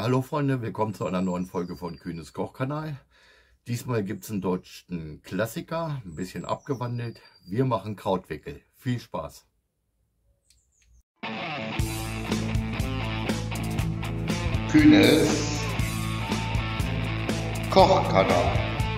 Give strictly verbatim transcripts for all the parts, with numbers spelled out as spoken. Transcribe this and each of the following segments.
Ja, hallo Freunde, willkommen zu einer neuen Folge von Kühnes Kochkanal. Diesmal gibt es einen deutschen Klassiker, ein bisschen abgewandelt. Wir machen Krautwickel. Viel Spaß! Kühnes Kochkanal.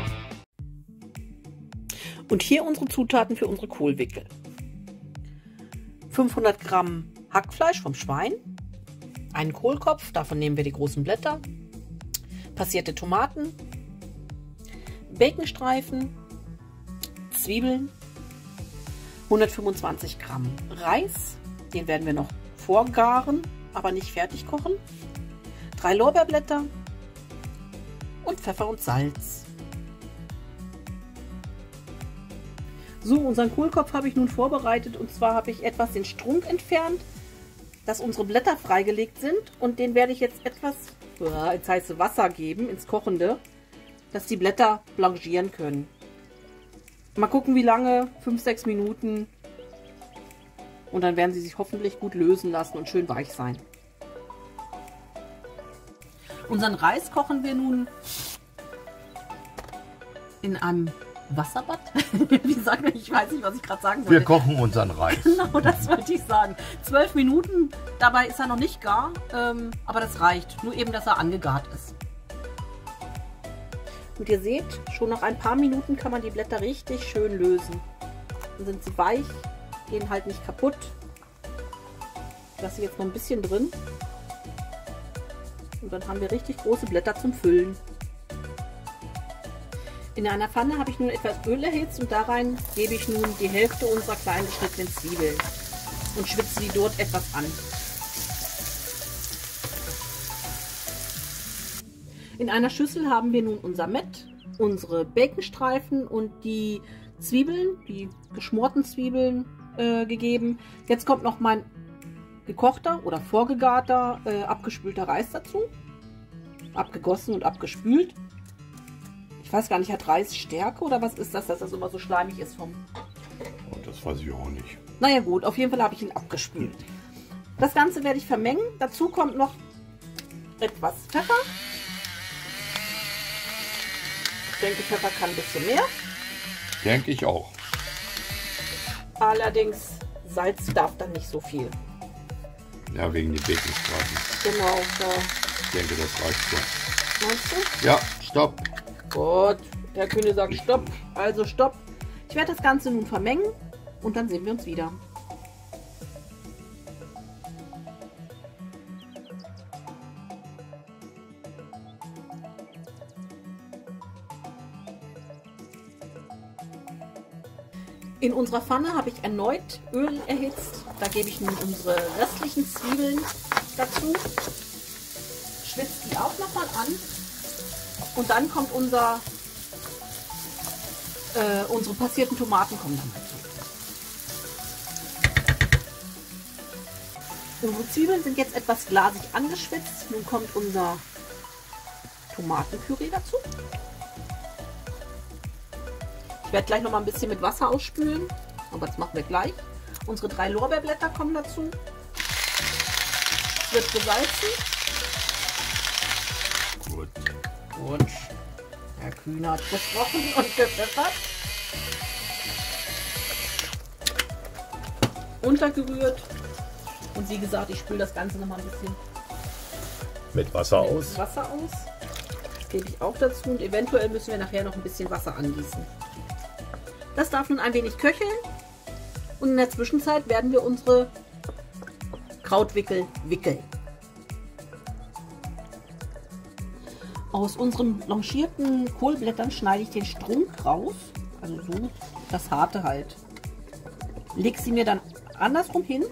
Und hier unsere Zutaten für unsere Kohlwickel. fünfhundert Gramm Hackfleisch vom Schwein, einen Kohlkopf, davon nehmen wir die großen Blätter, passierte Tomaten, Baconstreifen, Zwiebeln, hundertfünfundzwanzig Gramm Reis, den werden wir noch vorgaren, aber nicht fertig kochen, drei Lorbeerblätter und Pfeffer und Salz. So, unseren Kohlkopf habe ich nun vorbereitet, und zwar habe ich etwas den Strunk entfernt, dass unsere Blätter freigelegt sind, und den werde ich jetzt etwas ins heiße Wasser geben, ins Kochende, dass die Blätter blanchieren können. Mal gucken, wie lange, fünf, sechs Minuten, und dann werden sie sich hoffentlich gut lösen lassen und schön weich sein. Unseren Reis kochen wir nun in einem Wasserbad? Wie sagt man? Ich weiß nicht, was ich gerade sagen wollte. Wir kochen unseren Reis. Genau, das wollte ich sagen. Zwölf Minuten, dabei ist er noch nicht gar, ähm, aber das reicht. Nur eben, dass er angegart ist. Und ihr seht, schon nach ein paar Minuten kann man die Blätter richtig schön lösen. Dann sind sie weich, gehen halt nicht kaputt. Ich lasse sie jetzt noch ein bisschen drin. Und dann haben wir richtig große Blätter zum Füllen. In einer Pfanne habe ich nun etwas Öl erhitzt, und da rein gebe ich nun die Hälfte unserer klein geschnittenen Zwiebeln und schwitze die dort etwas an. In einer Schüssel haben wir nun unser Mett, unsere Baconstreifen und die Zwiebeln, die geschmorten Zwiebeln äh, gegeben. Jetzt kommt noch mein gekochter oder vorgegarter, äh, abgespülter Reis dazu. Abgegossen und abgespült. Ich weiß gar nicht, hat Reis Stärke oder was ist das, dass das immer so schleimig ist vom... Oh, das weiß ich auch nicht. Naja gut, auf jeden Fall habe ich ihn abgespült. Das Ganze werde ich vermengen. Dazu kommt noch etwas Pfeffer. Ich denke, Pfeffer kann ein bisschen mehr. Denke ich auch. Allerdings Salz darf dann nicht so viel. Ja, wegen den Baconstreifen. Genau, so. Ich denke, das reicht so. Meinst du? Ja, stopp. Gut, der Kühne sagt Stopp, also Stopp. Ich werde das Ganze nun vermengen, und dann sehen wir uns wieder. In unserer Pfanne habe ich erneut Öl erhitzt. Da gebe ich nun unsere restlichen Zwiebeln dazu. Schwitze die auch nochmal an. Und dann kommt unser, äh, unsere passierten Tomaten kommen dann dazu. Unsere Zwiebeln sind jetzt etwas glasig angeschwitzt. Nun kommt unser Tomatenpüree dazu. Ich werde gleich noch mal ein bisschen mit Wasser ausspülen, aber das machen wir gleich. Unsere drei Lorbeerblätter kommen dazu. Es wird gesalzen. Gut. Gut. Herr Kühne hat gesprochen und gepfeffert. Untergerührt. Und wie gesagt, ich spüle das Ganze noch mal ein bisschen Mit Wasser mit aus. Wasser aus. Das gebe ich auch dazu, und eventuell müssen wir nachher noch ein bisschen Wasser angießen. Das darf nun ein wenig köcheln, und in der Zwischenzeit werden wir unsere Krautwickel wickeln. Aus unseren blanchierten Kohlblättern schneide ich den Strunk raus, also so das harte halt. Lege sie mir dann andersrum hin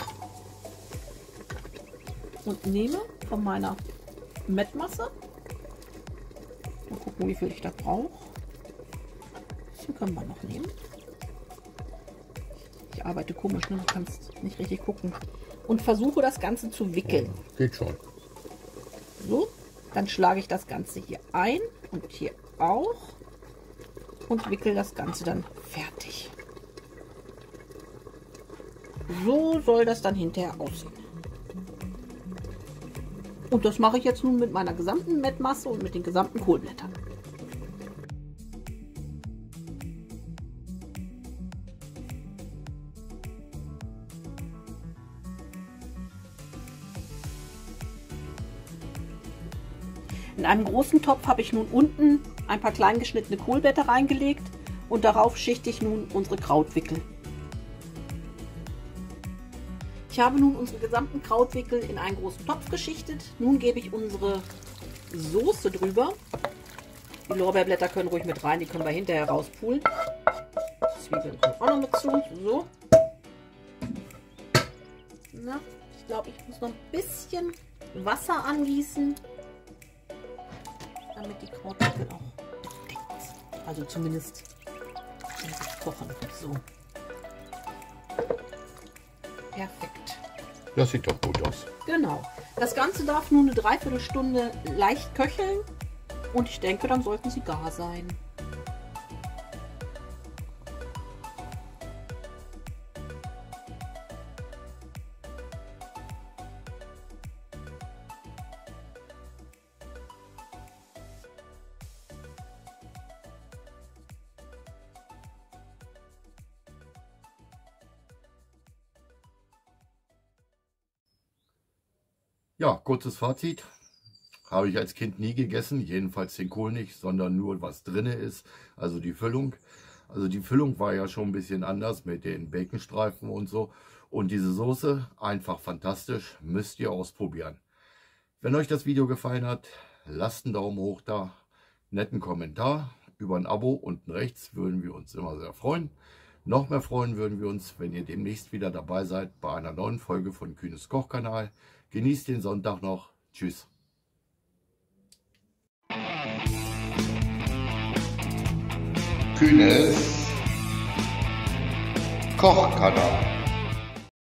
und nehme von meiner Mettmasse. Mal gucken, wie viel ich da brauche. Das können wir noch nehmen. Ich arbeite komisch, ne? Du kannst nicht richtig gucken. Und versuche das Ganze zu wickeln. Geht schon. So. Dann schlage ich das Ganze hier ein und hier auch und wickel das Ganze dann fertig. So soll das dann hinterher aussehen. Und das mache ich jetzt nun mit meiner gesamten Mettmasse und mit den gesamten Kohlblättern. In einem großen Topf habe ich nun unten ein paar klein geschnittene Kohlblätter reingelegt und darauf schichte ich nun unsere Krautwickel. Ich habe nun unsere gesamten Krautwickel in einen großen Topf geschichtet. Nun gebe ich unsere Soße drüber. Die Lorbeerblätter können ruhig mit rein, die können wir hinterher rauspulen. Zwiebeln kommen auch noch mit zu. So. Na, ich glaube, ich muss noch ein bisschen Wasser angießen, damit die Krautwickel auch dick sind. Also zumindest kochen. So. Perfekt. Das sieht doch gut aus. Genau. Das Ganze darf nun eine Dreiviertelstunde leicht köcheln und ich denke, dann sollten sie gar sein. Ja, kurzes Fazit. Habe ich als Kind nie gegessen, jedenfalls den Kohl nicht, sondern nur was drin ist, also die Füllung. Also die Füllung war ja schon ein bisschen anders mit den Baconstreifen und so. Und diese Soße, einfach fantastisch, müsst ihr ausprobieren. Wenn euch das Video gefallen hat, lasst einen Daumen hoch da, netten Kommentar, über ein Abo unten rechts würden wir uns immer sehr freuen. Noch mehr freuen würden wir uns, wenn ihr demnächst wieder dabei seid bei einer neuen Folge von Kühnes Kochkanal. Genießt den Sonntag noch. Tschüss. Kühnes Kochkanal.